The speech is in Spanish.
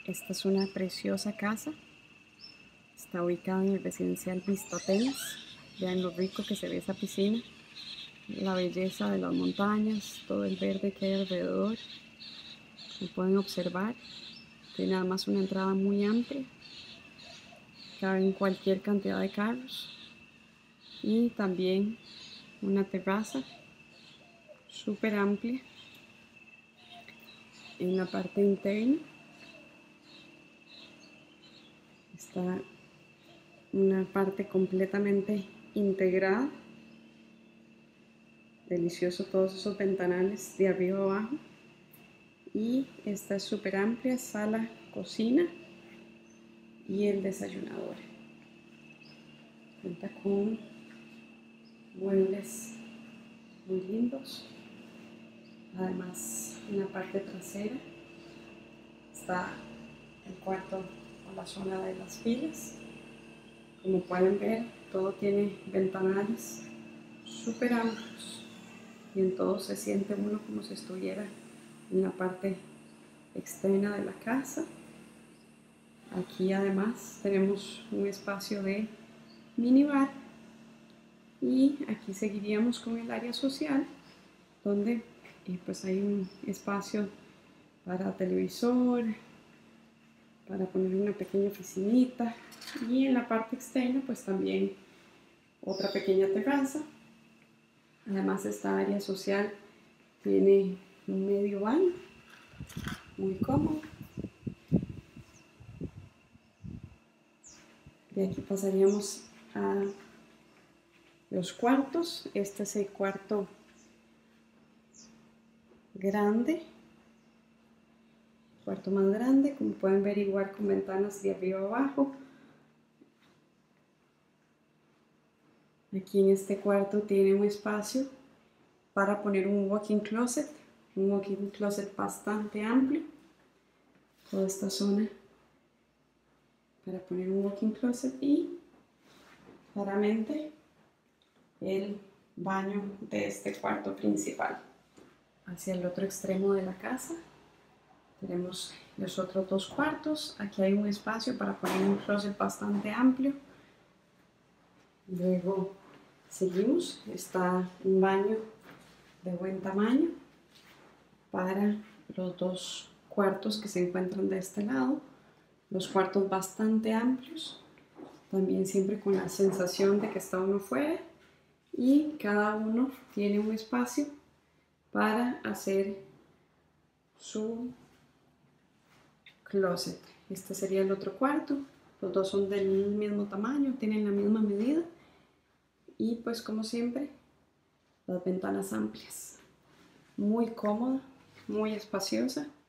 Esta es una preciosa casa. Está ubicada en el residencial Vista Tenas. Vean lo rico que se ve esa piscina, la belleza de las montañas, todo el verde que hay alrededor. Como pueden observar, tiene además una entrada muy amplia. Caben cualquier cantidad de carros. Y también una terraza súper amplia en la parte interna. Está una parte completamente integrada. Delicioso todos esos ventanales de arriba a abajo. Y esta es súper amplia sala, cocina y el desayunador. Cuenta con muebles muy lindos. Además, en la parte trasera está el cuarto o la zona de las pilas. Como pueden ver, todo tiene ventanales súper amplios y en todo se siente uno como si estuviera en la parte externa de la casa. Aquí además tenemos un espacio de minibar y aquí seguiríamos con el área social, donde pues hay un espacio para televisor, para poner una pequeña oficinita, y en la parte externa pues también otra pequeña terraza. Además, esta área social tiene un medio baño muy cómodo. De aquí pasaríamos a los cuartos. Este es el cuarto grande, cuarto más grande, como pueden ver, igual con ventanas de arriba a abajo. Aquí en este cuarto tiene un espacio para poner un walk-in closet bastante amplio. Toda esta zona para poner un walk-in closet y claramente el baño de este cuarto principal. Hacia el otro extremo de la casa tenemos los otros dos cuartos. Aquí hay un espacio para poner un closet bastante amplio. Luego seguimos, está un baño de buen tamaño para los dos cuartos que se encuentran de este lado. Los cuartos bastante amplios, también siempre con la sensación de que está uno fuera, y cada uno tiene un espacio para hacer su closet. Este sería el otro cuarto. Los dos son del mismo tamaño, tienen la misma medida y pues como siempre las ventanas amplias. Muy cómoda, muy espaciosa.